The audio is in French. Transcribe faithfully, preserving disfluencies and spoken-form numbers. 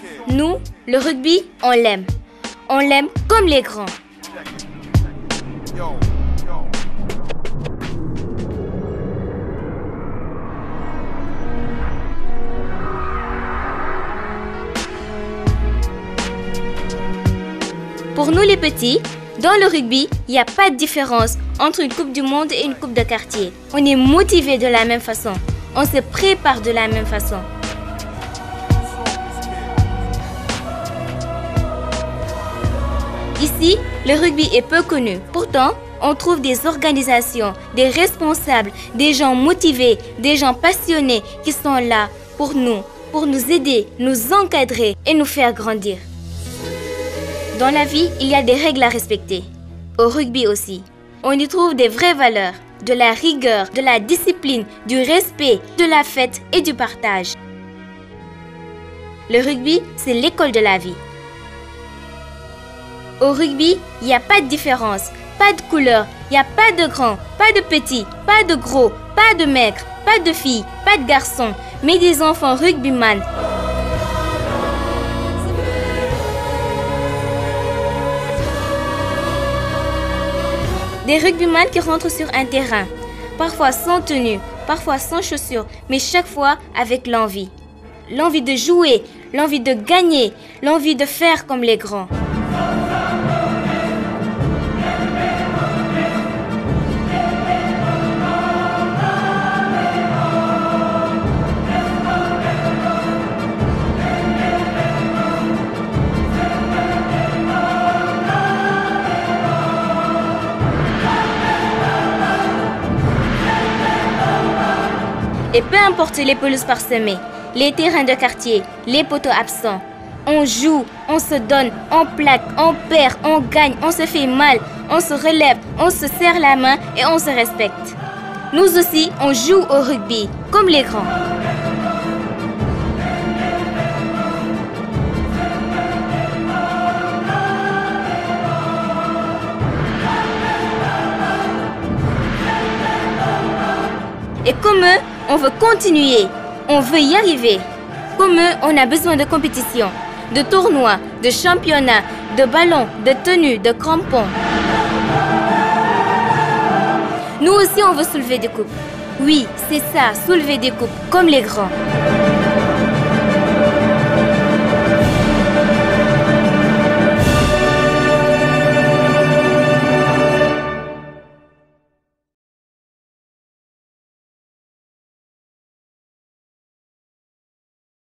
Nous, le rugby, on l'aime. On l'aime comme les grands. Pour nous les petits, dans le rugby, il n'y a pas de différence entre une coupe du monde et une coupe de quartier. On est motivés de la même façon. On se prépare de la même façon. Ici, le rugby est peu connu. Pourtant, on trouve des organisations, des responsables, des gens motivés, des gens passionnés qui sont là pour nous, pour nous aider, nous encadrer et nous faire grandir. Dans la vie, il y a des règles à respecter. Au rugby aussi. On y trouve des vraies valeurs, de la rigueur, de la discipline, du respect, de la fête et du partage. Le rugby, c'est l'école de la vie. Au rugby, il n'y a pas de différence, pas de couleur, il n'y a pas de grand, pas de petit, pas de gros, pas de maigre, pas de filles, pas de garçons, mais des enfants rugbyman. Des rugbyman qui rentrent sur un terrain, parfois sans tenue, parfois sans chaussures, mais chaque fois avec l'envie. L'envie de jouer, l'envie de gagner, l'envie de faire comme les grands. Et peu importe les pelouses parsemées, les terrains de quartier, les poteaux absents, on joue, on se donne, on plaque, on perd, on gagne, on se fait mal, on se relève, on se serre la main et on se respecte. Nous aussi, on joue au rugby, comme les grands. Et comme eux, on veut continuer, on veut y arriver. Comme eux, on a besoin de compétition, de tournois, de championnats, de ballons, de tenues, de crampons. Nous aussi, on veut soulever des coupes. Oui, c'est ça, soulever des coupes, comme les grands.